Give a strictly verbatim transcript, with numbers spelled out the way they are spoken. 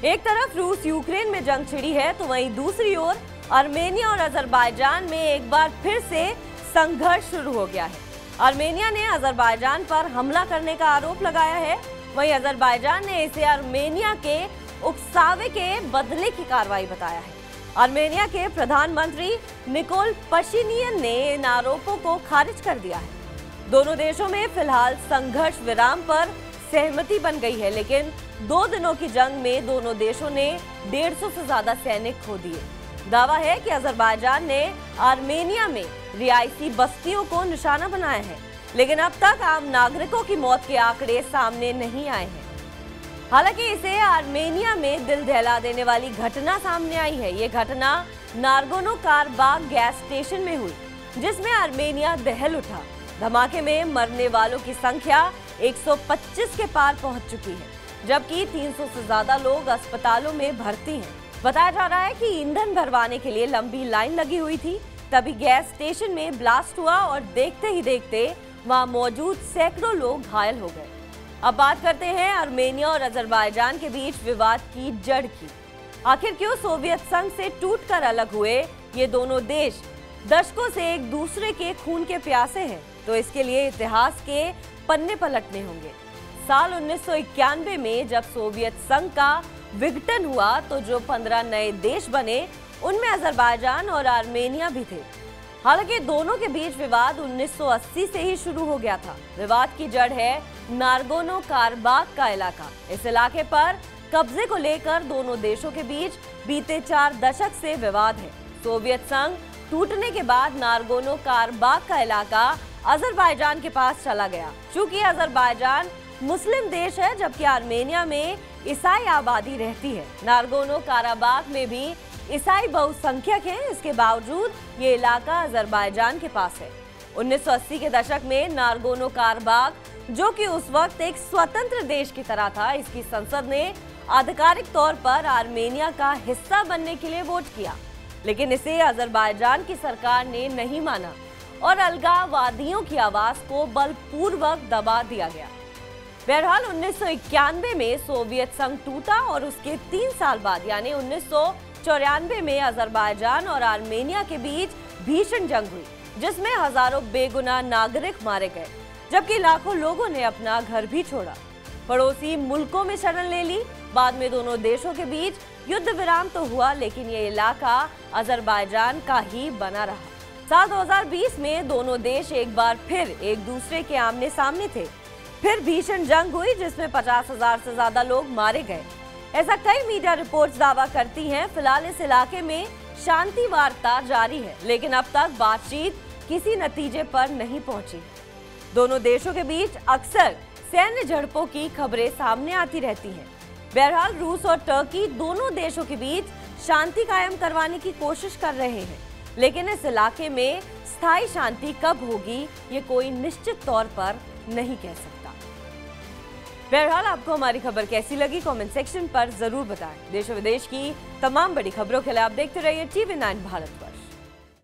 एक तरफ रूस यूक्रेन में जंग छिड़ी है तो वहीं दूसरी ओर आर्मेनिया और अजरबैजान में एक बार फिर से संघर्ष शुरू हो गया है। आर्मेनिया ने अजरबैजान पर हमला करने का आरोप लगाया है, वहीं अजरबैजान ने इसे आर्मेनिया के उकसावे के बदले की कार्रवाई बताया है। आर्मेनिया के प्रधानमंत्री निकोल पशिनियन ने इन आरोपों को खारिज कर दिया है। दोनों देशों में फिलहाल संघर्ष विराम पर सहमति बन गई है, लेकिन दो दिनों की जंग में दोनों देशों ने डेढ़ सौ से ज्यादा सैनिक खो दिए। दावा है कि अजरबैजान ने आर्मेनिया में रिहायशी बस्तियों को निशाना बनाया है, लेकिन अब तक आम नागरिकों की मौत के आंकड़े सामने नहीं आए हैं। हालांकि इसे आर्मेनिया में दिल दहला देने वाली घटना सामने आई है। ये घटना नागोर्नो-काराबाख गैस स्टेशन में हुई, जिसमें आर्मेनिया दहल उठा। धमाके में मरने वालों की संख्या एक सौ पच्चीस के पार पहुंच चुकी है, जबकि तीन सौ से ज्यादा लोग अस्पतालों में भर्ती हैं। बताया जा रहा है कि ईंधन भरवाने के लिए लंबी लाइन लगी हुई थी, तभी गैस स्टेशन में ब्लास्ट हुआ और देखते ही देखते वहां मौजूद सैकड़ों लोग घायल हो गए। अब बात करते हैं आर्मेनिया और अजरबैजान के बीच विवाद की जड़ की। आखिर क्यों सोवियत संघ से टूटकर अलग हुए ये दोनों देश? दशकों से एक दूसरे के खून के प्यासे हैं, तो इसके लिए इतिहास के पन्ने पलटने होंगे। साल उन्नीस सौ इक्यानवे में जब सोवियत संघ का विघटन हुआ तो जो पंद्रह नए देश बने उनमें अजरबैजान और आर्मेनिया भी थे। हालांकि दोनों के बीच विवाद उन्नीस सौ अस्सी से ही शुरू हो गया था। विवाद की जड़ है नागोर्नो-काराबाख का इलाका। इस इलाके पर कब्जे को लेकर दोनों देशों के बीच बीते चार दशक से विवाद है। सोवियत संघ टूटने के बाद नागोर्नो-काराबाख का इलाका अजरबैजान के पास चला गया। चूंकि अजरबैजान मुस्लिम देश है, जबकि आर्मेनिया में ईसाई आबादी रहती है। नागोर्नो-काराबाख में भी ईसाई बहुसंख्यक हैं, इसके बावजूद ये इलाका अजरबैजान के पास है। उन्नीस सौ अस्सी के दशक में नागोर्नो-काराबाख, जो कि उस वक्त एक स्वतंत्र देश की तरह था, इसकी संसद ने आधिकारिक तौर पर आर्मेनिया का हिस्सा बनने के लिए वोट किया, लेकिन इसे अजरबैजान की सरकार ने नहीं माना और अलगाववादियों की आवाज को बलपूर्वक दबा दिया गया। बहरहाल उन्नीस सौ इक्यानवे में सोवियत संघ टूटा और उसके तीन साल बाद यानी उन्नीस सौ चौरानवे में अजरबैजान और आर्मेनिया के बीच भीषण जंग हुई, जिसमें हजारों बेगुनाह नागरिक मारे गए, जबकि लाखों लोगों ने अपना घर भी छोड़ा। पड़ोसी मुल्कों में शरण ले ली। बाद में दोनों देशों के बीच युद्ध विराम तो हुआ, लेकिन ये इलाका अजरबैजान का ही बना रहा। साल दो हज़ार बीस में दोनों देश एक बार फिर एक दूसरे के आमने सामने थे। फिर भीषण जंग हुई, जिसमें पचास हजार से ज्यादा लोग मारे गए। ऐसा कई मीडिया रिपोर्ट्स दावा करती हैं। फिलहाल इस इलाके में शांति वार्ता जारी है, लेकिन अब तक बातचीत किसी नतीजे पर नहीं पहुंची। दोनों देशों के बीच अक्सर सैन्य झड़पों की खबरें सामने आती रहती हैं। बहरहाल रूस और टर्की दोनों देशों के बीच शांति कायम करवाने की कोशिश कर रहे हैं, लेकिन इस इलाके में स्थायी शांति कब होगी ये कोई निश्चित तौर पर नहीं कह सकता। बहरहाल आपको हमारी खबर कैसी लगी कमेंट सेक्शन पर जरूर बताएं। देश और विदेश की तमाम बड़ी खबरों के लिए आप देखते रहिए टीवी नाइन भारत पर।